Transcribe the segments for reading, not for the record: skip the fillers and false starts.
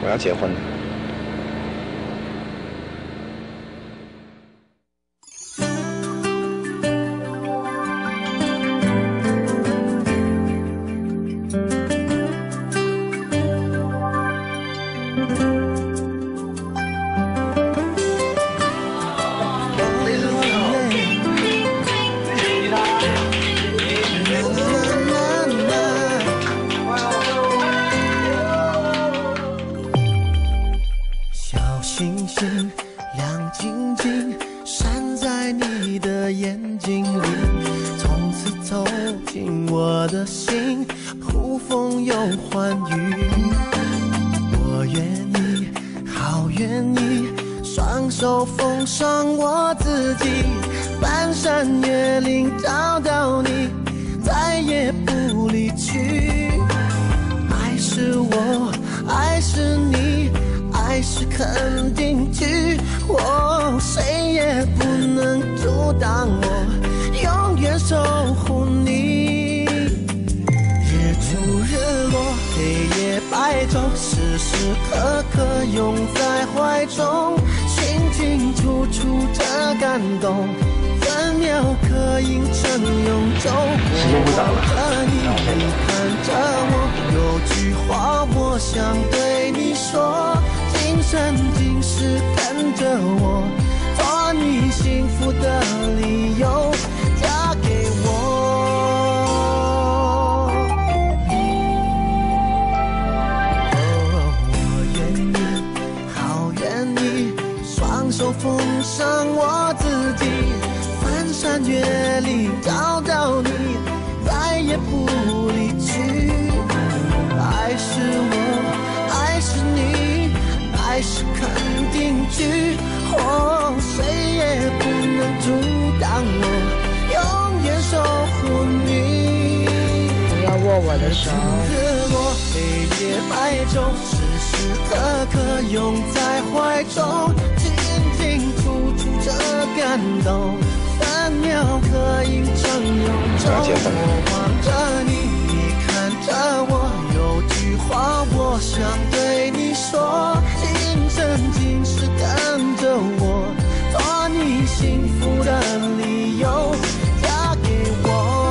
我要结婚了。 星星亮晶晶，闪在你的眼睛里，从此走进我的心，呼风又唤雨。我愿意，好愿意，双手奉上我自己，翻山越岭找到你，再也不离去。爱是我，爱是你，爱是肯定句，谁也不能阻挡我，永远守护你。日出日落，黑夜白昼，时时刻刻拥在怀中，清清楚楚这感动，分秒刻印成永久。我望着你，你看着我，有句话我想对你说，今生今世跟着我，做你幸福的理由，嫁给我。我愿意，好愿意，双手奉上我自己，翻山越岭找到你，再也不离去。爱是我，爱是你，爱是肯定句，谁也不能阻挡我，永远守护你。 不要握我的手。 日落，黑夜白昼，时时刻刻拥在怀中，清清楚楚这感动，分秒刻印成永久。我望着你，你看着我，有句话我想对你说，今生今世跟着我，做你幸福的理由，嫁给我。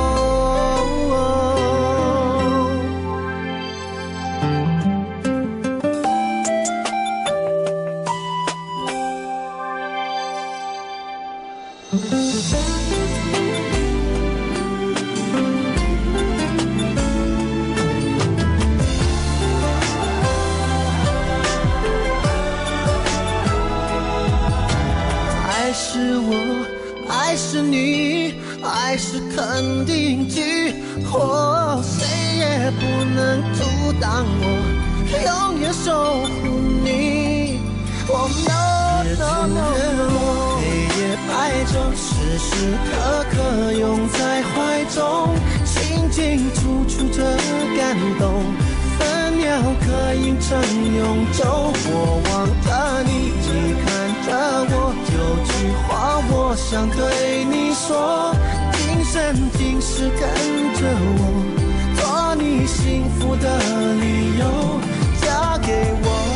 爱是我，爱是你，爱是肯定句，谁也不能阻挡我，永远守护你。日出日落，黑夜白昼，时时刻刻拥在怀中，清清楚楚这感动，分秒刻印成永久。我望着你，你看着我，有句话我想对你说，今生今世跟着我，做你幸福的理由，嫁给我。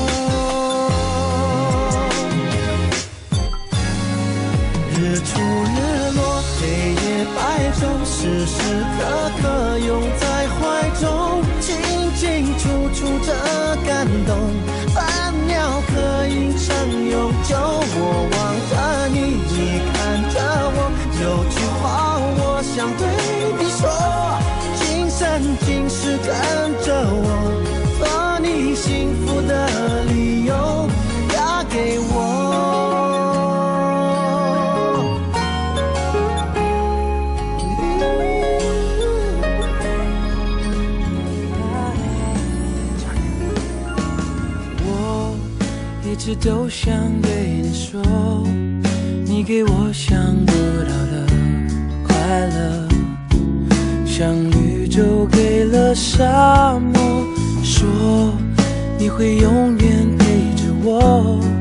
日出日落，黑夜白昼，时时刻刻拥在怀中，清清楚楚这感动，分秒刻印成永久。我望着你，你看着我，有句话我想对你说，今生今世跟着我，做你幸福的理由，嫁给我。 一直都想对你说，你给我想不到的快乐，像绿洲给了沙漠，说你会永远陪着我。